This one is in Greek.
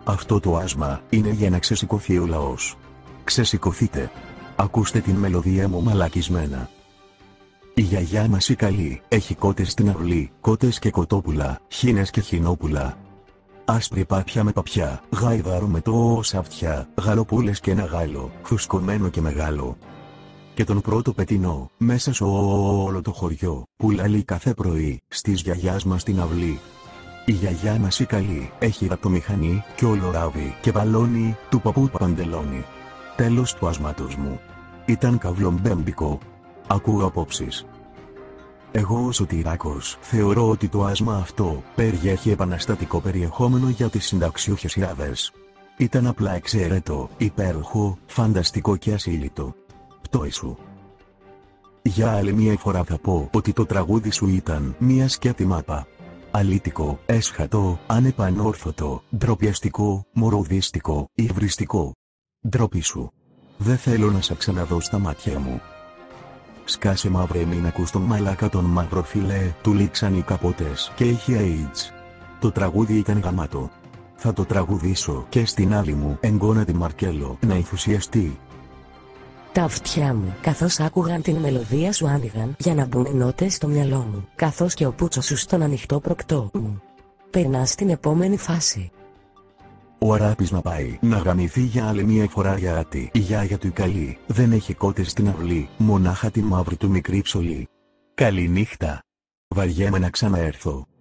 Αυτό το άσμα είναι για να ξεσηκωθεί ο λαός. Ξεσηκωθείτε. Ακούστε την μελωδία μου μαλακισμένα. Η γιαγιά μας η καλή έχει κότες στην αυλή, κότες και κοτόπουλα, χήνες και χινόπουλα. Άσπρη πάπια με παπιά, γάιδαρο με τόσα αυτιά, γαλοπούλες και ένα γάλο, φουσκωμένο και μεγάλο. Και τον πρώτο πετεινό, μέσα σε όλο το χωριό, που λαλεί κάθε πρωί, στις γιαγιάς μας την αυλή. Η γιαγιά μας η καλή έχει ραπτομηχανή και όλο ράβει και μπαλόνι του παππού παντελόνι. Τέλος του άσματος μου. Ήταν καυλομπέμπικο. Ακούω απόψεις. Εγώ ο Σωτηράκος θεωρώ ότι το άσμα αυτό περιέχει επαναστατικό περιεχόμενο για τις συνταξιούχες ιάδες. Ήταν απλά εξαίρετο, υπέροχο, φανταστικό και ασύλλητο. Πτώη σου. Για άλλη μια φορά θα πω ότι το τραγούδι σου ήταν μια σκέτη μάπα. Αλήτικο, έσχατο, ανεπανόρθωτο, ντροπιαστικό, μοροδίστικο, υβριστικό. Ντροπή σου. Δεν θέλω να σε ξαναδώ στα μάτια μου. Σκάσε μαύρε, μην ακούς τον μαλάκα τον μαύρο φιλέ, του λήξαν οι καπότες και είχε AIDS. Το τραγούδι ήταν γαμάτο. Θα το τραγουδήσω και στην άλλη μου εγγόνα τη Μαρκέλο να ενθουσιαστεί. Τα αυτιά μου, καθώς άκουγαν την μελωδία σου, άνοιγαν για να μπουν οι νότες στο μυαλό μου, καθώς και ο πούτσος σου στον ανοιχτό προκτό μου. Περνάς στην επόμενη φάση. Ο Αράπης να πάει να γαμηθεί για άλλη μια φορά, γιατί η γιαγιά του η καλή δεν έχει κότες στην αυλή, μονάχα τη μαύρη του μικρή ψωλή. Καληνύχτα. Βαριέμαι να ξαναέρθω.